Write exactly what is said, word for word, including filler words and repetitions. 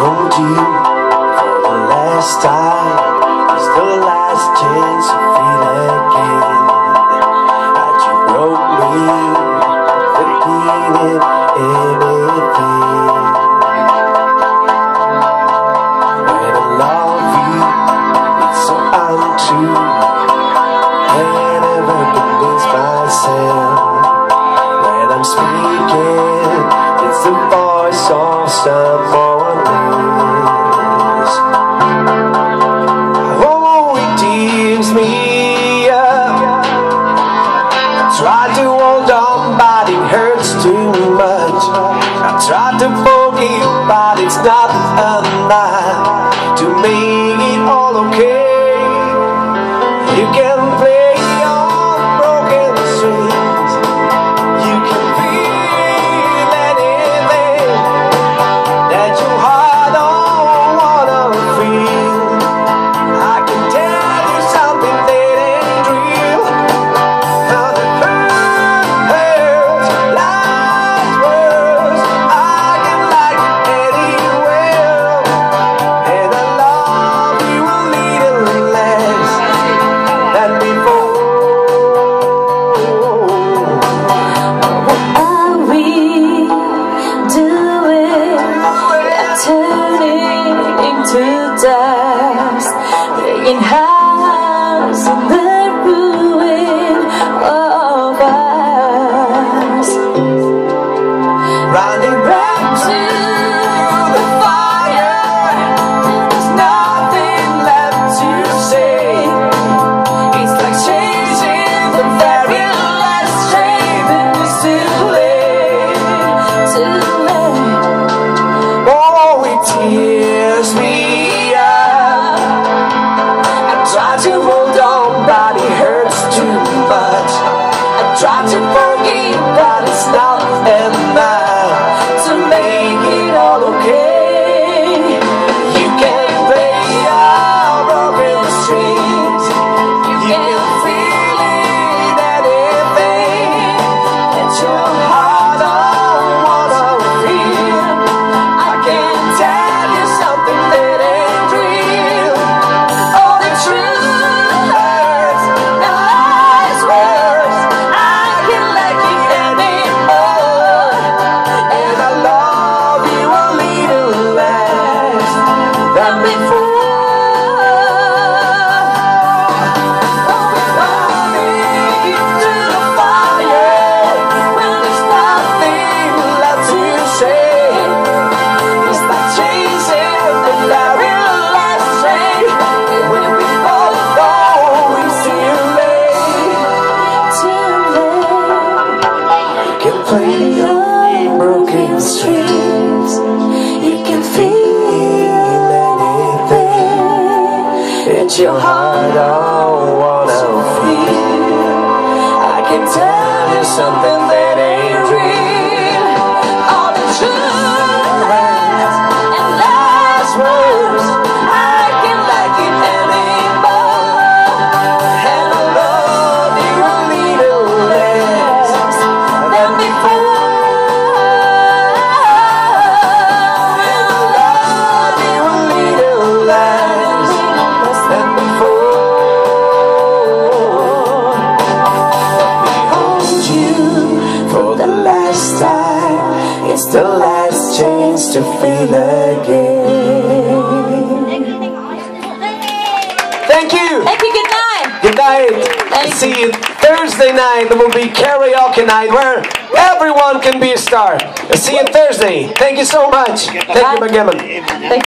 hold you for the last time. It's the last chance to feel again that you broke me, repeating anything. When I love you, it's so untrue. Can't ever convince myself. When I'm speaking, it's the voice of someone else. Oh, it tears me up. I try to hold on, but it hurts too much. I try to forgive, but it's not enough to make it all okay. You can play on broken strings. You can feel anything that your heart don't wanna feel. I can tell you something that ain't real. How the hurt hurts like words. I can like it anywhere, and I love you a little less than before. What are we doing? Turning into dust, laying house in the ruin of us, Running back to the fire. There's nothing left to say. It's like chasing the very last train, and it's too late. too late. Oh, it tears me up. I try to hold on, but it hurts too much. I try to forgive, but it's not enough to make it all okay. You can play our broken strings. You can feel it, anything that your heart don't wanna feel. I can tell you something that ain't real. Oh, the truth hurts, the lies worse. I can't like it anymore, and I love you a little less than before. Running to the fire when there's nothing left to say. It's like chasing the very last train, and when we both know it's too late. Too late. You can play on broken strings. You can feel anything that your heart don't wanna feel. I can tell you something that ain't real. All the truth hurts and last words. I can like it anymore, and I love you a little less than before. And I love you a little less than before. Behold you for the last time. It's the last chance to feel again. Thank you. Thank you, good night. Good night. Thank See you Thursday night. There will be karaoke night where everyone can be a star. See you Thursday. Thank you so much. Thank you, McGimmon. Thank